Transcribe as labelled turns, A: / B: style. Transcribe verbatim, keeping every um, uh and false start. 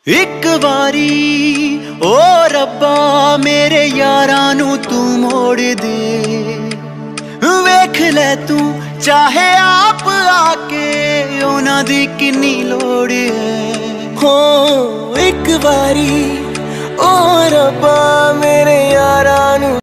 A: एक वारी ओ रब्बा मेरे यारां नू तू मोड़ दे, वेख ले तू चाहे आप आके उन्हां दी किन्नी लोड़ है।
B: हो एक बारी ओ रब्बा मेरे यारां नू